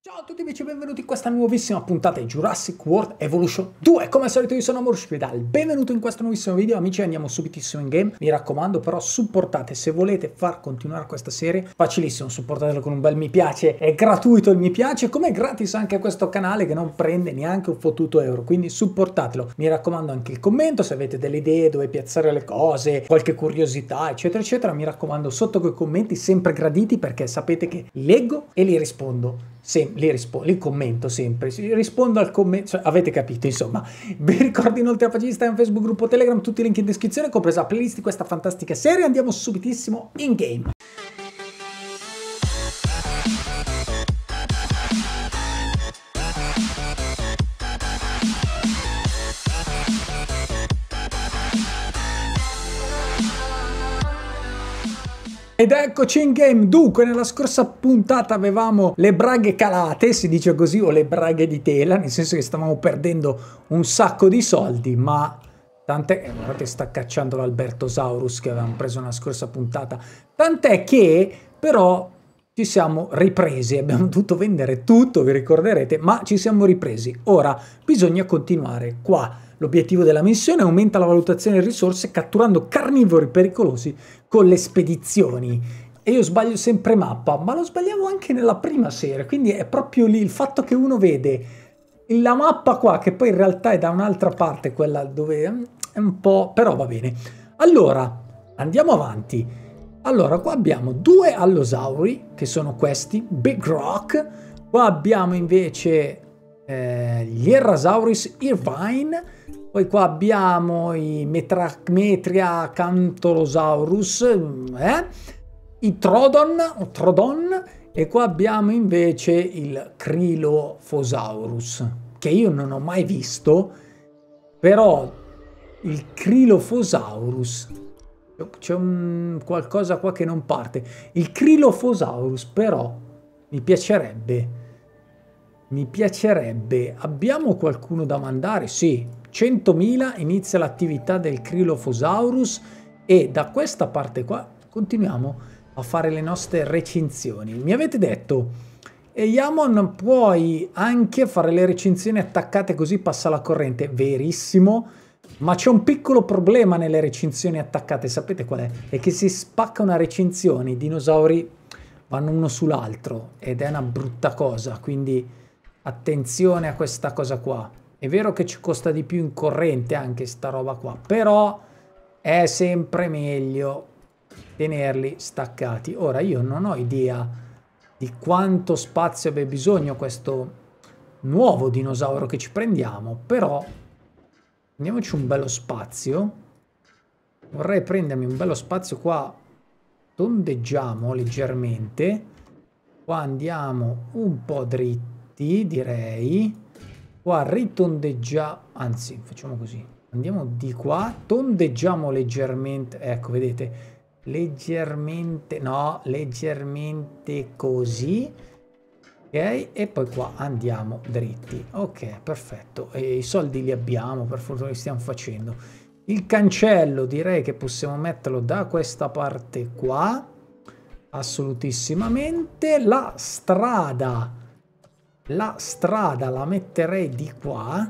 Ciao a tutti amici e benvenuti in questa nuovissima puntata di Jurassic World Evolution 2. Come al solito io sono Amorshpedal, benvenuto in questo nuovissimo video. Amici, andiamo subitissimo in game. Mi raccomando però supportate, se volete far continuare questa serie, facilissimo, supportatelo con un bel mi piace, è gratuito il mi piace, come è gratis anche questo canale che non prende neanche un fottuto euro, quindi supportatelo. Mi raccomando anche il commento, se avete delle idee dove piazzare le cose, qualche curiosità eccetera eccetera, mi raccomando sotto coi commenti, sempre graditi, perché sapete che li leggo e li rispondo. Li commento sempre, rispondo al commento, cioè, avete capito insomma. Vi ricordo inoltre la pagina Instagram, Facebook, gruppo Telegram, tutti i link in descrizione, compresa la playlist di questa fantastica serie. Andiamo subitissimo in game. Ed eccoci in game. Dunque, nella scorsa puntata avevamo le braghe calate, si dice così, o le braghe di tela, nel senso che stavamo perdendo un sacco di soldi, ma tant'è, guardate, sta cacciando l'Albertosaurus che avevamo preso nella scorsa puntata, tant'è che però ci siamo ripresi, abbiamo dovuto vendere tutto, vi ricorderete, ma ci siamo ripresi. Ora bisogna continuare qua. L'obiettivo della missione aumenta la valutazione di risorse catturando carnivori pericolosi con le spedizioni. E io sbaglio sempre mappa, ma lo sbagliavo anche nella prima serie, quindi è proprio lì il fatto che uno vede la mappa qua, che poi in realtà è da un'altra parte, quella dove è un po'... però va bene. Allora, andiamo avanti. Allora, qua abbiamo due allosauri, che sono questi, Big Rock. Qua abbiamo invece gli Errasauris Irvine. Poi qua abbiamo i Metria Cantolosaurus, i Trodon, e qua abbiamo invece il Crilophosaurus, che io non ho mai visto, però il Crilophosaurus, c'è un qualcosa qua che non parte. Il Crilophosaurus però mi piacerebbe. Abbiamo qualcuno da mandare? Sì, 100.000 inizia l'attività del Crilophosaurus e da questa parte qua continuiamo a fare le nostre recinzioni. Mi avete detto, Yamon, puoi anche fare le recinzioni attaccate così passa la corrente. Verissimo, ma c'è un piccolo problema nelle recinzioni attaccate, sapete qual è? È che si spacca una recinzione, i dinosauri vanno uno sull'altro ed è una brutta cosa, quindi attenzione a questa cosa qua. È vero che ci costa di più in corrente anche sta roba qua, però è sempre meglio tenerli staccati. Ora io non ho idea di quanto spazio abbia bisogno questo nuovo dinosauro che ci prendiamo, però prendiamoci un bello spazio. Vorrei prendermi un bello spazio qua, tondeggiamo leggermente, qua andiamo un po' dritti direi. Qua ritondeggiamo, anzi facciamo così, andiamo di qua, tondeggiamo leggermente, ecco vedete, leggermente, no, leggermente così, ok, e poi qua andiamo dritti, ok, perfetto, e i soldi li abbiamo, per fortuna li stiamo facendo. Il cancello direi che possiamo metterlo da questa parte qua, assolutissimamente. La strada la metterei di qua,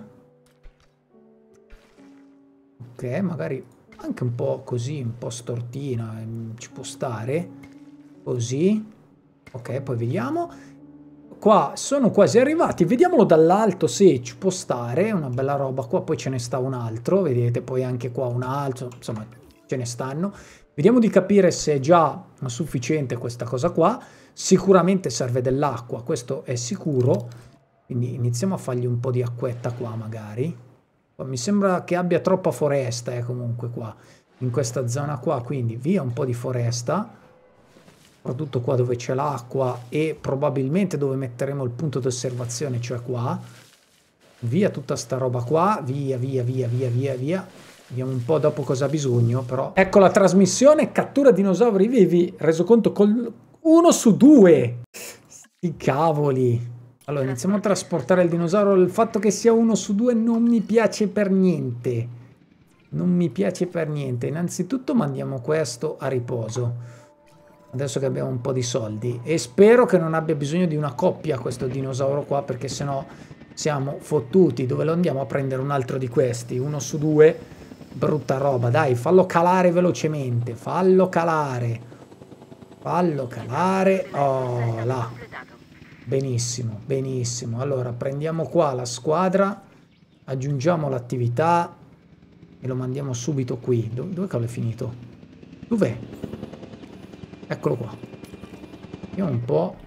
ok, magari anche un po' così, un po' stortina, ci può stare così, ok, poi vediamo. Qua sono quasi arrivati, vediamolo dall'alto se ci può stare, una bella roba. Qua poi ce ne sta un altro, vedete, poi anche qua un altro, insomma ce ne stanno. Vediamo di capire se è già sufficiente questa cosa qua. Sicuramente serve dell'acqua, questo è sicuro, quindi iniziamo a fargli un po' di acquetta qua magari. Mi sembra che abbia troppa foresta comunque qua, in questa zona qua, quindi via un po' di foresta, soprattutto qua dove c'è l'acqua e probabilmente dove metteremo il punto di osservazione, cioè qua. Via tutta sta roba qua, via. Vediamo un po' dopo cosa ha bisogno, però. Ecco la trasmissione, cattura dinosauri vivi, reso conto col 1 su 2. Sti cavoli. Allora, iniziamo a trasportare il dinosauro. Il fatto che sia 1 su 2 non mi piace per niente. Non mi piace per niente. Innanzitutto mandiamo questo a riposo. Adesso che abbiamo un po' di soldi. E spero che non abbia bisogno di una coppia questo dinosauro qua, perché sennò siamo fottuti. Dove lo andiamo a prendere un altro di questi? 1 su 2. Brutta roba. Dai, fallo calare velocemente. Fallo calare. Fallo calare. Oh, là. Benissimo, benissimo. Allora, prendiamo qua la squadra. Aggiungiamo l'attività. E lo mandiamo subito qui. Dove cavolo è finito? Dov'è? Eccolo qua. Vediamo un po'.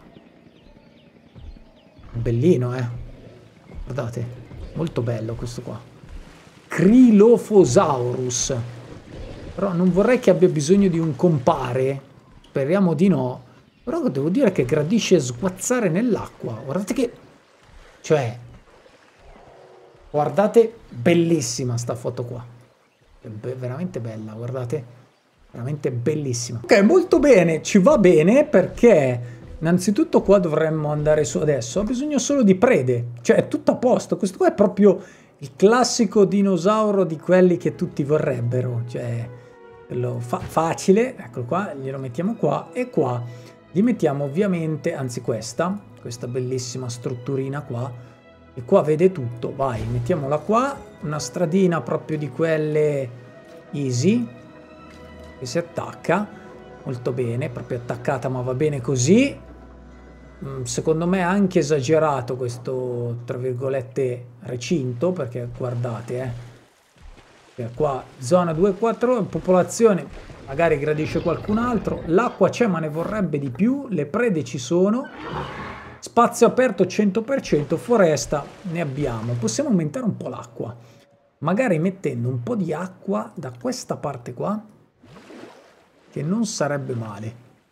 Bellino, guardate. Molto bello questo qua. Cryolophosaurus. Però non vorrei che abbia bisogno di un compare. Speriamo di no. Però devo dire che gradisce sguazzare nell'acqua. Guardate che... Cioè... Guardate, bellissima sta foto qua. È veramente bella, guardate. Veramente bellissima. Ok, molto bene, ci va bene perché innanzitutto qua dovremmo andare su adesso. Ha bisogno solo di prede, cioè è tutto a posto. Questo qua è proprio il classico dinosauro di quelli che tutti vorrebbero, cioè quello facile. Eccolo qua, glielo mettiamo qua e qua gli mettiamo ovviamente, anzi questa bellissima strutturina qua, e qua vede tutto. Vai, mettiamola qua, una stradina proprio di quelle easy che si attacca molto bene, proprio attaccata, ma va bene così. Secondo me è anche esagerato questo tra virgolette recinto, perché guardate qua zona 2-4 popolazione magari gradisce qualcun altro, l'acqua c'è ma ne vorrebbe di più, le prede ci sono, spazio aperto 100%, foresta ne abbiamo. Possiamo aumentare un po' l'acqua, magari mettendo un po' di acqua da questa parte qua, che non sarebbe male,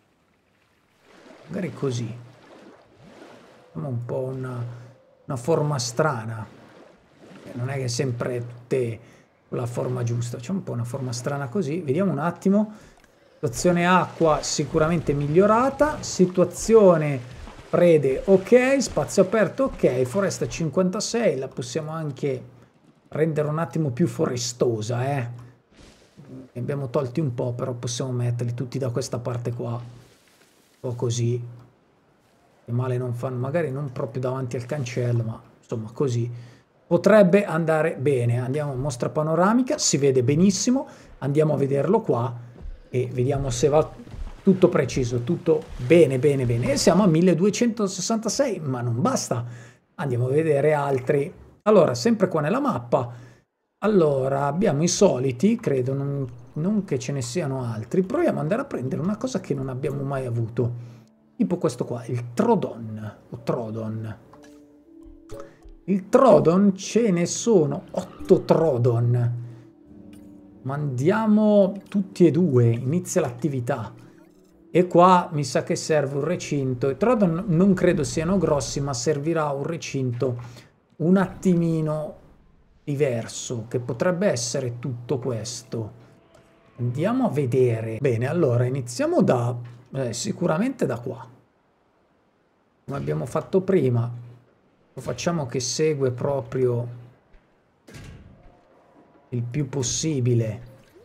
magari così. Facciamo un po' una forma strana, non è che sempre tutte con la forma giusta, facciamo un po' una forma strana così. Vediamo un attimo. Situazione acqua sicuramente migliorata, situazione prede ok, spazio aperto ok, foresta 56, la possiamo anche rendere un attimo più forestosa, ne abbiamo tolti un po', però possiamo metterli tutti da questa parte qua, un po' così, che male non fanno, magari non proprio davanti al cancello, ma insomma così potrebbe andare bene. Andiamo a mostra panoramica, si vede benissimo, andiamo a vederlo qua e vediamo se va tutto preciso, tutto bene bene bene. E siamo a 1266, ma non basta, andiamo a vedere altri. Allora, sempre qua nella mappa, allora abbiamo i soliti, credo, non che ce ne siano altri. Proviamo ad andare a prendere una cosa che non abbiamo mai avuto, tipo questo qua, il Trodon o Trodon. Il Trodon, ce ne sono 8 Trodon. Mandiamo tutti e due, inizia l'attività. E qua mi sa che serve un recinto. I Trodon non credo siano grossi, ma servirà un recinto un attimino diverso, che potrebbe essere tutto questo. Andiamo a vedere. Bene, allora iniziamo da sicuramente da qua, come abbiamo fatto prima. Lo facciamo che segue proprio il più possibile.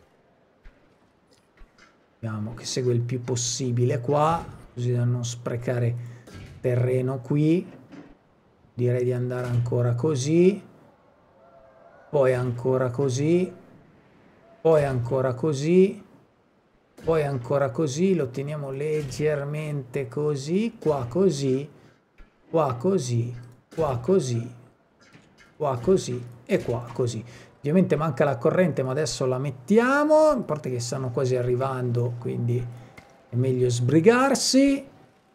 Vediamo che segue il più possibile qua, così da non sprecare terreno qui. Direi di andare ancora così, poi ancora così, poi ancora così, poi ancora così. Lo teniamo leggermente così, qua così, qua così, qua così, qua così e qua così. Ovviamente manca la corrente, ma adesso la mettiamo, a parte che stanno quasi arrivando, quindi è meglio sbrigarsi.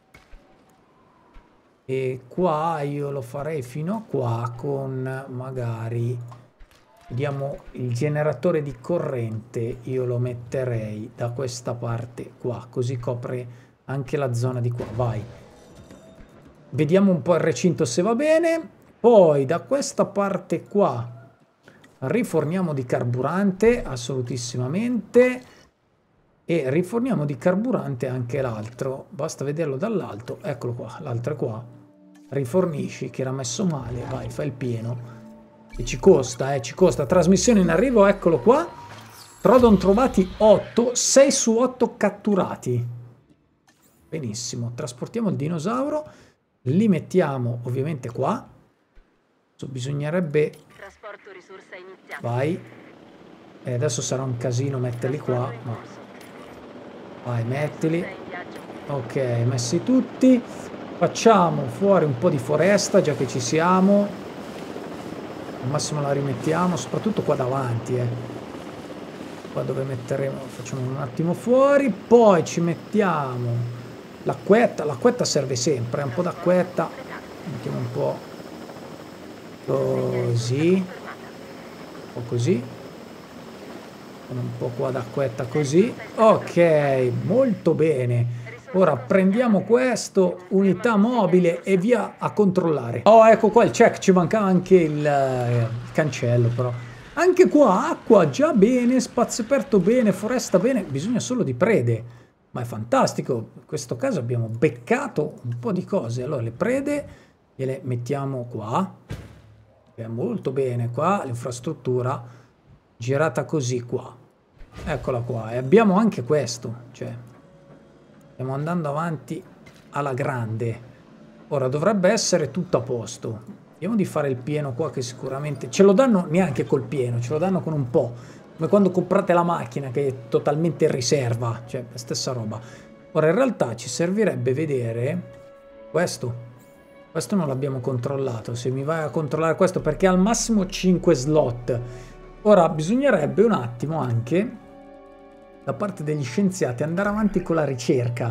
E qua io lo farei fino a qua con magari, vediamo, il generatore di corrente io lo metterei da questa parte qua, così copre anche la zona di qua. Vai, vediamo un po' il recinto se va bene. Poi da questa parte qua riforniamo di carburante assolutissimamente, e riforniamo di carburante anche l'altro, basta vederlo dall'alto, eccolo qua, l'altro è qua. Rifornisci, che era messo male, vai, fai il pieno, e ci costa, ci costa. Trasmissione in arrivo, eccolo qua. Trodon trovati 8, 6 su 8 catturati. Benissimo, trasportiamo il dinosauro, li mettiamo ovviamente qua. Bisognerebbe... Trasporto risorsa iniziato. Vai. E adesso sarà un casino metterli qua, ma... Vai, mettili. Ok, messi tutti. Facciamo fuori un po' di foresta, già che ci siamo. Al massimo la rimettiamo, soprattutto qua davanti, Qua dove metteremo, facciamo un attimo fuori. Poi ci mettiamo l'acquetta. L'acquetta serve sempre, un po' d'acquetta. Mettiamo un po' così. Un po' così. Un po' qua d'acquetta così. Ok, molto bene. Ora prendiamo questo, unità mobile e via a controllare. Oh, ecco qua il check, ci mancava anche il cancello però. Anche qua acqua già bene, spazio aperto bene, foresta bene, bisogna solo di prede. Ma è fantastico, in questo caso abbiamo beccato un po' di cose. Allora le prede gliele mettiamo qua. È molto bene qua, l'infrastruttura girata così qua. Eccola qua, e abbiamo anche questo, cioè... Stiamo andando avanti alla grande. Ora dovrebbe essere tutto a posto. Vediamo di fare il pieno qua che sicuramente... Ce lo danno neanche col pieno, ce lo danno con un po'. Come quando comprate la macchina che è totalmente in riserva. Cioè, la stessa roba. Ora in realtà ci servirebbe vedere questo. Questo non l'abbiamo controllato. Se mi vai a controllare questo, perché ha al massimo 5 slot. Ora bisognerebbe un attimo anche... da parte degli scienziati andare avanti con la ricerca.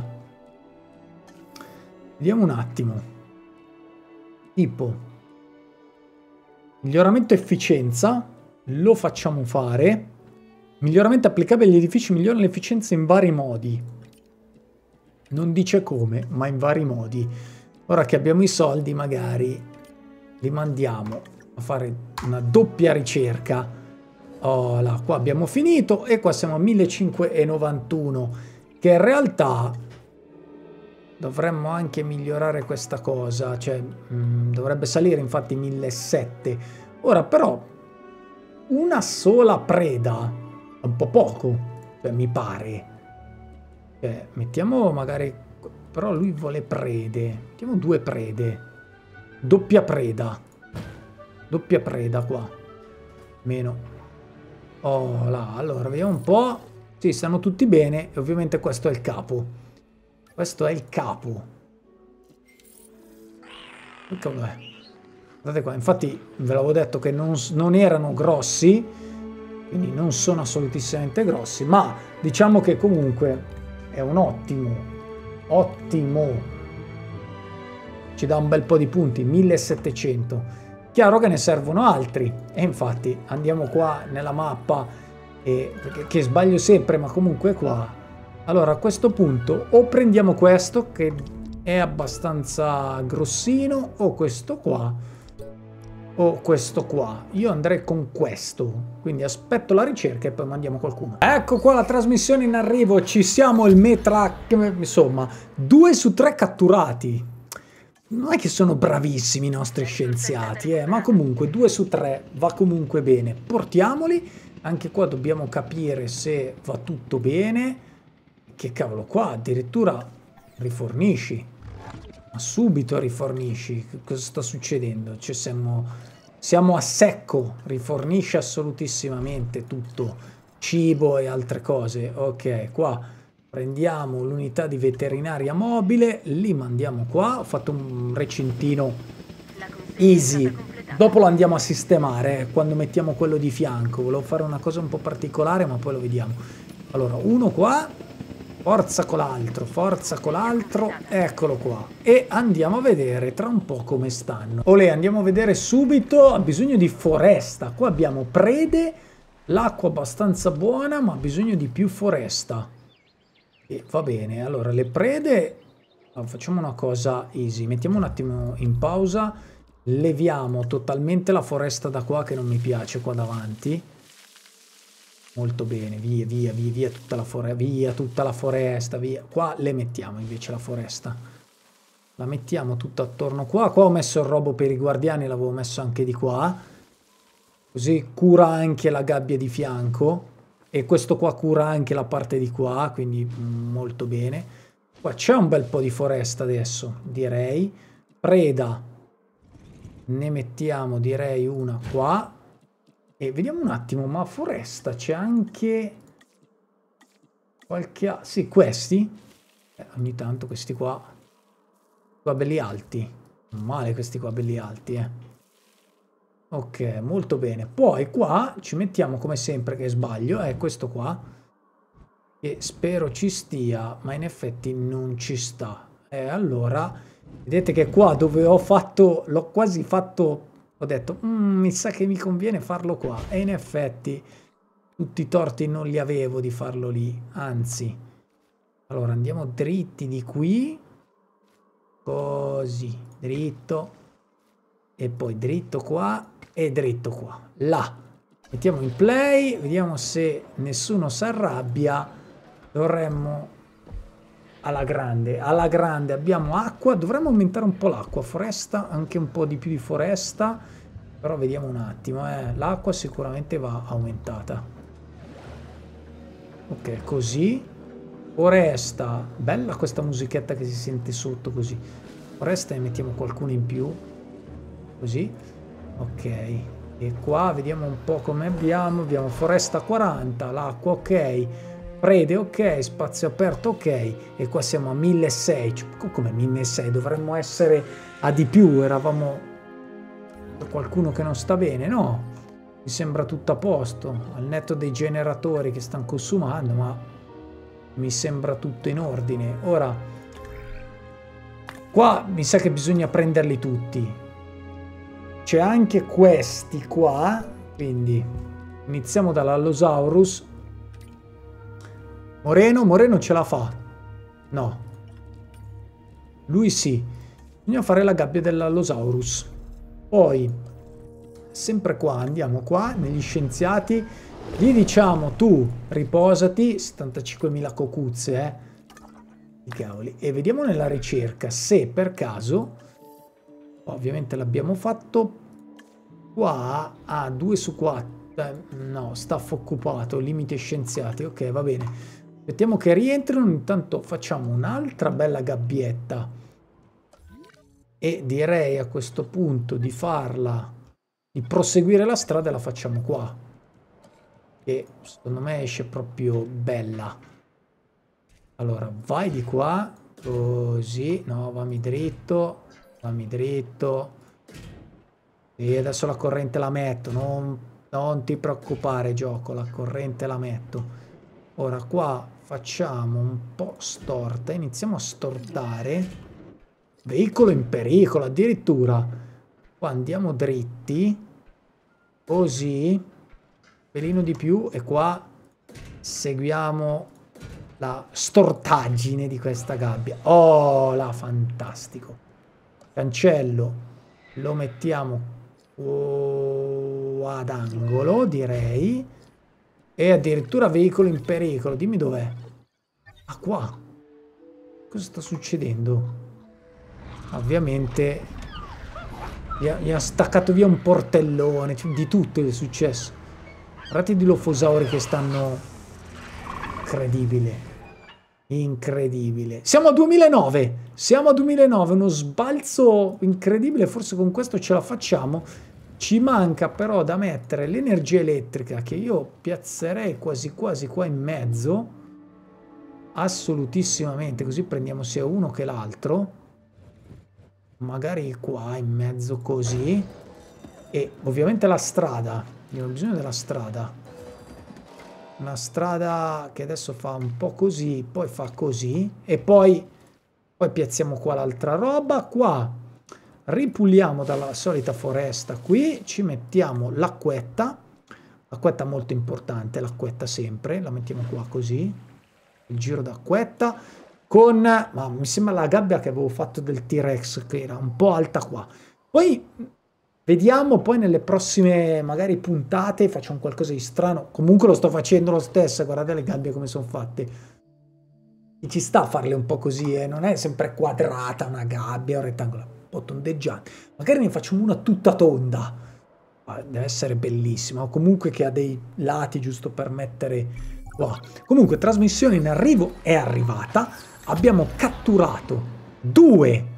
Vediamo un attimo. Tipo miglioramento efficienza lo facciamo fare. Miglioramento applicabile agli edifici migliora l'efficienza in vari modi. Non dice come, ma in vari modi. Ora che abbiamo i soldi magari li mandiamo a fare una doppia ricerca. Oh, là, qua abbiamo finito e qua siamo a 1591, che in realtà dovremmo anche migliorare questa cosa, cioè dovrebbe salire infatti 1700. Ora però una sola preda è un po' poco, cioè mi pare. Mettiamo magari, però lui vuole prede, mettiamo 2 prede, doppia preda qua, meno. Oh là, allora vediamo un po'. Sì, stanno tutti bene e ovviamente questo è il capo. Questo è il capo. Che cavolo è? Guardate qua, infatti ve l'avevo detto che non erano grossi, quindi non sono assolutissimamente grossi, ma diciamo che comunque è un ottimo. Ci dà un bel po' di punti, 1700. Chiaro che ne servono altri e infatti andiamo qua nella mappa che sbaglio sempre, ma comunque qua. Allora a questo punto o prendiamo questo che è abbastanza grossino o questo qua o questo qua. Io andrei con questo, quindi aspetto la ricerca e poi mandiamo qualcuno. Ecco qua la trasmissione in arrivo, ci siamo, il Metrak, insomma 2 su 3 catturati. Non è che sono bravissimi i nostri scienziati, ma comunque 2 su 3 va comunque bene. Portiamoli, anche qua dobbiamo capire se va tutto bene. Che cavolo, qua addirittura rifornisci, ma subito rifornisci. Cosa sta succedendo? Cioè siamo a secco, rifornisce assolutissimamente tutto, cibo e altre cose. Ok, qua... Prendiamo l'unità di veterinaria mobile, li mandiamo qua. Ho fatto un recintino easy. Dopo lo andiamo a sistemare quando mettiamo quello di fianco. Volevo fare una cosa un po' particolare, ma poi lo vediamo. Allora, uno qua. Forza con l'altro. Eccolo qua. E andiamo a vedere tra un po' come stanno. Olè, andiamo a vedere subito. Ha bisogno di foresta. Qua abbiamo prede. L'acqua abbastanza buona, ma ha bisogno di più foresta. E va bene, allora le prede, facciamo una cosa easy, mettiamo un attimo in pausa, leviamo totalmente la foresta da qua che non mi piace qua davanti, molto bene, via tutta la foresta, via, qua le mettiamo invece la foresta, la mettiamo tutta attorno qua ho messo il robo per i guardiani, l'avevo messo anche di qua, così cura anche la gabbia di fianco. E questo qua cura anche la parte di qua, quindi molto bene. Qua c'è un bel po' di foresta adesso, direi. Preda, ne mettiamo, direi, una qua. E vediamo un attimo, ma foresta c'è anche qualche... Sì, questi. Ogni tanto questi qua belli alti. Non male questi qua belli alti, Ok, molto bene. Poi qua ci mettiamo come sempre, che sbaglio, è questo qua, che spero ci stia, ma in effetti non ci sta. Allora, vedete che qua dove ho fatto, l'ho quasi fatto, ho detto, mi sa che mi conviene farlo qua. E in effetti tutti i torti non li avevo di farlo lì, anzi. Allora andiamo dritti di qui, così, dritto, e poi dritto qua e dritto qua, là. Mettiamo in play, vediamo se nessuno si arrabbia. Dovremmo alla grande abbiamo acqua, dovremmo aumentare un po' l'acqua, foresta, anche un po' di più di foresta, però vediamo un attimo, l'acqua sicuramente va aumentata. Ok, così. Foresta, bella questa musichetta che si sente sotto così. Foresta ne mettiamo qualcuno in più, così, ok. E qua vediamo un po' come abbiamo foresta 40, l'acqua ok, prede ok, spazio aperto ok, e qua siamo a 1600, come 1600, dovremmo essere a di più, eravamo qualcuno che non sta bene, no? Mi sembra tutto a posto, al netto dei generatori che stanno consumando, ma mi sembra tutto in ordine. Ora, qua mi sa che bisogna prenderli tutti. C'è anche questi qua, quindi iniziamo dall'Allosaurus. Moreno ce la fa? No. Lui sì. Bisogna fare la gabbia dell'Allosaurus. Poi, sempre qua, andiamo qua, negli scienziati. Gli diciamo, tu riposati, 75.000 cocuzze, i cavoli. E vediamo nella ricerca se per caso, ovviamente l'abbiamo fatto, qua a 2 su 4, no, staff occupato, limite scienziati, ok, va bene. Aspettiamo che rientrino, intanto facciamo un'altra bella gabbietta. E direi a questo punto di farla, di proseguire la strada, la facciamo qua. Che secondo me esce proprio bella. Allora vai di qua, così, no, vammi dritto, e adesso la corrente la metto, non ti preoccupare gioco, la corrente la metto. Ora qua facciamo un po' storta, iniziamo a stortare, veicolo in pericolo addirittura, qua andiamo dritti, così, pelino di più, e qua seguiamo la stortaggine di questa gabbia. Oh, là, fantastico. Cancello lo mettiamo ad angolo, direi, e addirittura veicolo in pericolo. Dimmi dov'è. Ah, qua. Cosa sta succedendo? Ovviamente gli ha staccato via un portellone, cioè, di tutto è successo. Guardate i dilofosauri che stanno... Incredibile. Incredibile. Siamo a 2009. Siamo a 2009. Uno sbalzo incredibile. Forse con questo ce la facciamo. Ci manca però da mettere l'energia elettrica, che io piazzerei quasi quasi qua in mezzo. Assolutissimamente. Così prendiamo sia uno che l'altro. Magari qua in mezzo così. E ovviamente la strada. Abbiamo bisogno della strada. Una strada che adesso fa un po' così, poi fa così, e poi piazziamo qua l'altra roba. Qua ripuliamo dalla solita foresta, qui ci mettiamo l'acquetta molto importante, l'acquetta sempre, la mettiamo qua così, il giro d'acquetta, con, ma mi sembra la gabbia che avevo fatto del T-Rex, che era un po' alta qua. Poi vediamo poi nelle prossime magari puntate, facciamo qualcosa di strano. Comunque lo sto facendo lo stesso, guardate le gabbie come sono fatte. E ci sta a farle un po' così, non è sempre quadrata una gabbia o rettangolare, un po' tondeggiante. Magari ne facciamo una tutta tonda. Deve essere bellissima, o comunque che ha dei lati giusto per mettere qua. Comunque trasmissione in arrivo è arrivata. abbiamo catturato due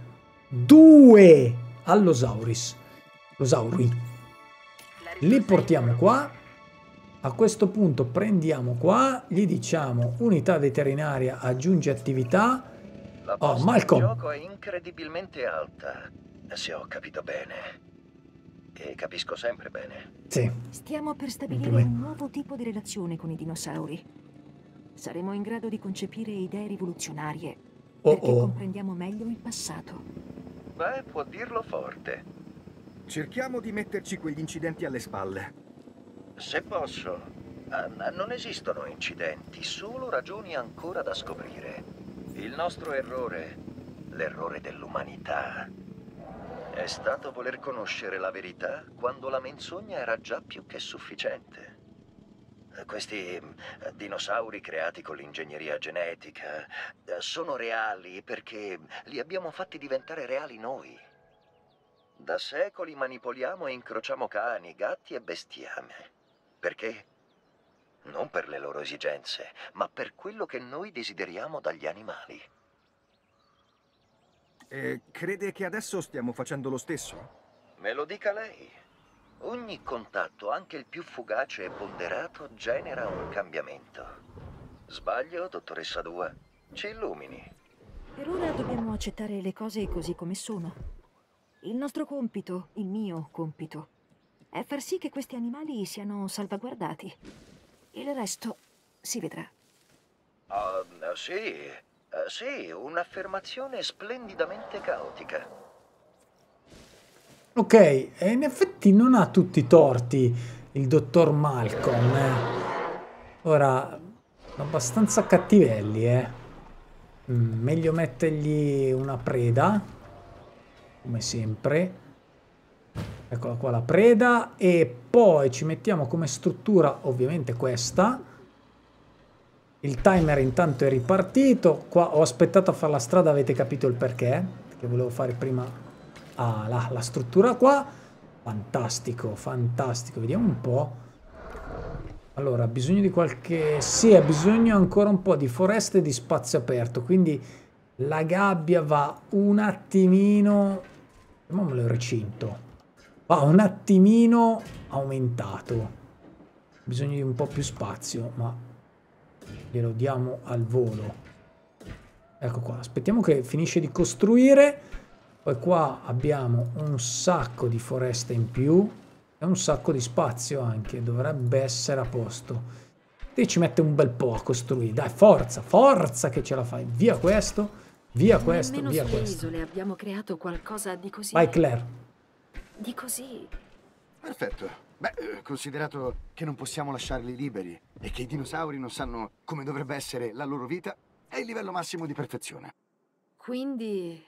allosauris. Losauri. Li portiamo qua. A questo punto prendiamo qua, gli diciamo unità veterinaria, aggiunge attività. La Oh, posta Malcolm. in gioco è incredibilmente alta, se ho capito bene. E capisco sempre bene. Sì. Stiamo per stabilire un nuovo tipo di relazione con i dinosauri. Saremo in grado di concepire idee rivoluzionarie perché comprendiamo meglio il passato. Beh, può dirlo forte. Cerchiamo di metterci quegli incidenti alle spalle. Se posso, non esistono incidenti, solo ragioni ancora da scoprire. Il nostro errore, l'errore dell'umanità, è stato voler conoscere la verità quando la menzogna era già più che sufficiente. Questi dinosauri creati con l'ingegneria genetica sono reali perché li abbiamo fatti diventare reali noi. Da secoli manipoliamo e incrociamo cani, gatti e bestiame. Perché? Non per le loro esigenze, ma per quello che noi desideriamo dagli animali. E crede che adesso stiamo facendo lo stesso? Me lo dica lei. Ogni contatto, anche il più fugace e ponderato, genera un cambiamento. Sbaglio, dottoressa Dua? Ci illumini. Per ora dobbiamo accettare le cose così come sono. Il nostro compito, il mio compito, è far sì che questi animali siano salvaguardati. Il resto si vedrà. Sì, un'affermazione splendidamente caotica. Ok, e in effetti non ha tutti i torti il dottor Malcolm. Ora, abbastanza cattivelli, meglio mettergli una preda, come sempre. Eccola qua la preda, e poi ci mettiamo come struttura ovviamente questa. Il timer intanto è ripartito. Qua ho aspettato a fare la strada, avete capito il perché? Perché volevo fare prima la struttura qua. Fantastico, fantastico. Vediamo un po'. Allora, ha bisogno di qualche... Sì, ha bisogno ancora un po' di foresta e di spazio aperto, quindi la gabbia va un attimino... Chiamiamolo il recinto. Va un attimino aumentato. Bisogno di un po' più spazio, ma glielo diamo al volo. Ecco qua, aspettiamo che finisce di costruire. Poi qua abbiamo un sacco di foresta in più e un sacco di spazio anche, dovrebbe essere a posto. E ci mette un bel po' a costruire. Dai, forza, forza che ce la fai. Via questo, via questo, via questo. Nemmeno sulle isole abbiamo creato qualcosa di così... Vai Claire. Di così... Perfetto. Beh, considerato che non possiamo lasciarli liberi e che i dinosauri non sanno come dovrebbe essere la loro vita, è il livello massimo di perfezione. Quindi...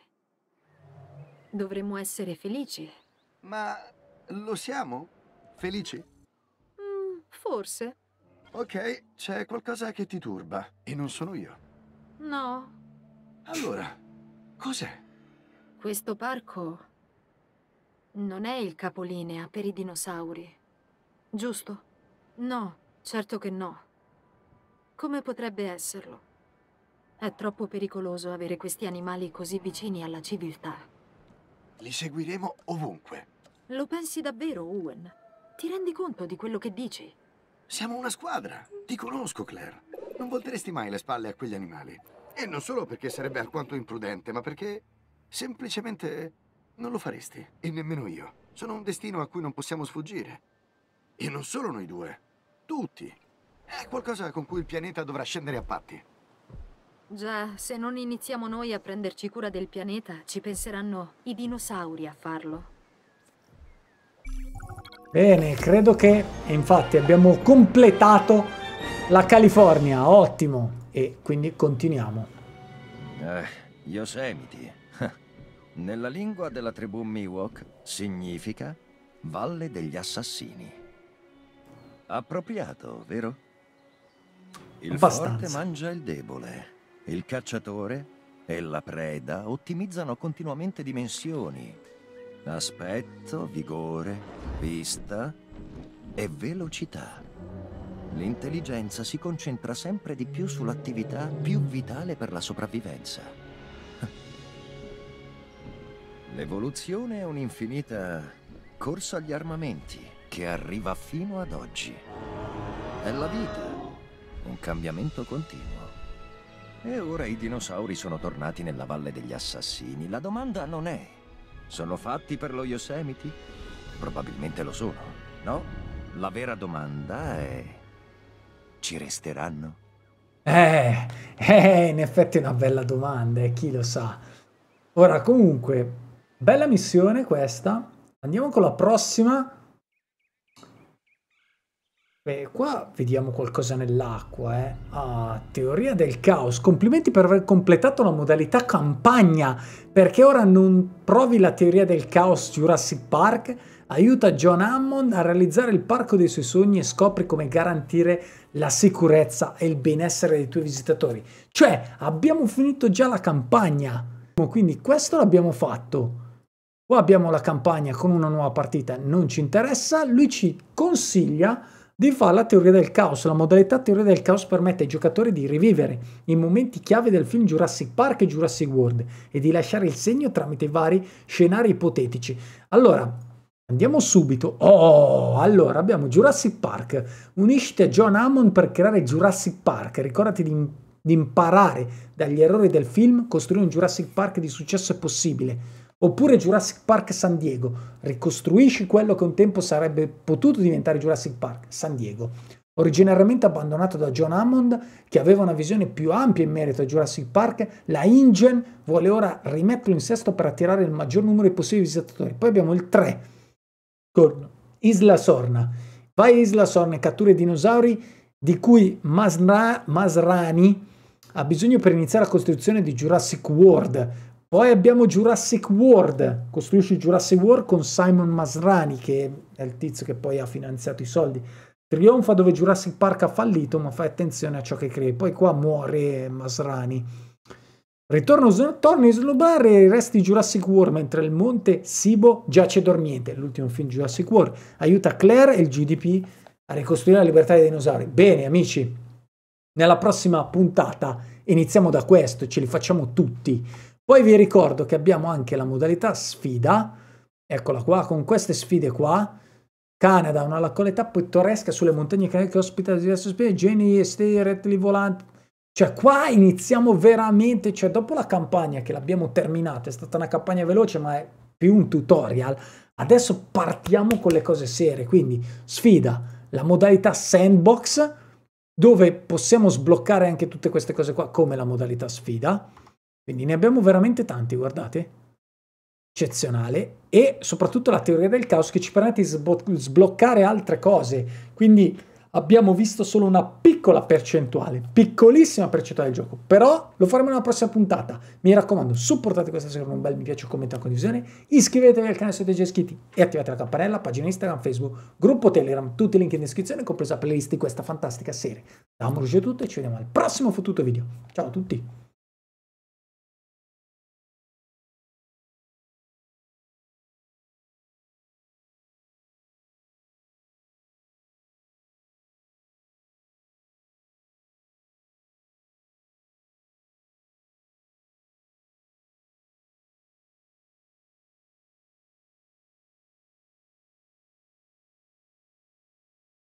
dovremmo essere felici. Ma lo siamo? Felici? Forse. Ok, c'è qualcosa che ti turba e non sono io. No. Allora, cos'è? Questo parco non è il capolinea per i dinosauri, giusto? No, certo che no. Come potrebbe esserlo? È troppo pericoloso avere questi animali così vicini alla civiltà. Li seguiremo ovunque. Lo pensi davvero, Owen? Ti rendi conto di quello che dici? Siamo una squadra. Ti conosco, Claire. Non volteresti mai le spalle a quegli animali. E non solo perché sarebbe alquanto imprudente, ma perché semplicemente non lo faresti. E nemmeno io. Sono un destino a cui non possiamo sfuggire. E non solo noi due. Tutti. È qualcosa con cui il pianeta dovrà scendere a patti. Già, se non iniziamo noi a prenderci cura del pianeta, ci penseranno i dinosauri a farlo. Bene, credo che infatti abbiamo completato la California, ottimo, e quindi continuiamo. Yosemite. Nella lingua della tribù Miwok significa Valle degli Assassini. Appropriato, vero? Il forte mangia il debole. Il cacciatore e la preda ottimizzano continuamente dimensioni. Aspetto, vigore, vista e velocità. L'intelligenza si concentra sempre di più sull'attività più vitale per la sopravvivenza. L'evoluzione è un'infinita corsa agli armamenti che arriva fino ad oggi. È la vita, un cambiamento continuo. E ora i dinosauri sono tornati nella Valle degli Assassini. La domanda non è: sono fatti per lo Yosemite? Probabilmente lo sono, no? La vera domanda è: ci resteranno? In effetti è una bella domanda, chi lo sa. Ora, comunque, bella missione questa. Andiamo con la prossima. Qua vediamo qualcosa nell'acqua, Ah, teoria del caos. Complimenti per aver completato la modalità campagna. Perché ora non provi la teoria del caos Jurassic Park? Aiuta John Hammond a realizzare il parco dei suoi sogni e scopri come garantire la sicurezza e il benessere dei tuoi visitatori. Cioè, abbiamo finito già la campagna. Quindi questo l'abbiamo fatto. Qua abbiamo la campagna con una nuova partita. Non ci interessa. Lui ci consiglia di fare la teoria del caos. La modalità teoria del caos permette ai giocatori di rivivere i momenti chiave del film Jurassic Park e Jurassic World e di lasciare il segno tramite vari scenari ipotetici. Allora, andiamo subito. Allora abbiamo Jurassic Park. Unisciti a John Hammond per creare Jurassic Park. Ricordati di imparare dagli errori del film. Costruire un Jurassic Park di successo è possibile. Oppure Jurassic Park San Diego. Ricostruisci quello che un tempo sarebbe potuto diventare Jurassic Park San Diego. Originariamente abbandonato da John Hammond, che aveva una visione più ampia in merito a Jurassic Park, la InGen vuole ora rimetterlo in sesto per attirare il maggior numero possibile di visitatori. Poi abbiamo il 3 con Isla Sorna. Vai a Isla Sorna e cattura i dinosauri di cui Masrani ha bisogno per iniziare la costruzione di Jurassic World. Poi abbiamo Jurassic World. Costruisci Jurassic World con Simon Masrani, che è il tizio che poi ha finanziato i soldi. Trionfa dove Jurassic Park ha fallito, ma fai attenzione a ciò che crei. Poi qua muore Masrani. Torna a snobbare i resti di Jurassic World mentre il monte Sibo giace dormiente. L'ultimo film Jurassic World. Aiuta Claire e il GDP a ricostruire la libertà dei dinosauri. Bene, amici. Nella prossima puntata iniziamo da questo, ce li facciamo tutti. Poi vi ricordo che abbiamo anche la modalità sfida. Eccola qua, con queste sfide qua. Canada, una località pittoresca sulle montagne che ospita diverse specie, geni, stei, rettili volanti. Cioè qua iniziamo veramente, cioè dopo la campagna che l'abbiamo terminata, è stata una campagna veloce ma è più un tutorial, adesso partiamo con le cose serie, quindi sfida, la modalità sandbox, dove possiamo sbloccare anche tutte queste cose qua come la modalità sfida, quindi ne abbiamo veramente tanti, guardate, eccezionale, e soprattutto la teoria del caos che ci permette di sbloccare altre cose, quindi abbiamo visto solo una piccola percentuale, piccolissima percentuale del gioco, però lo faremo nella prossima puntata. Mi raccomando, supportate questa serie con un bel mi piace, commento e condivisione, iscrivetevi al canale se siete già iscritti e attivate la campanella, pagina Instagram, Facebook, gruppo Telegram, tutti i link in descrizione, compresa la playlist di questa fantastica serie. Da Amorgio è tutto e ci vediamo al prossimo fottuto video. Ciao a tutti!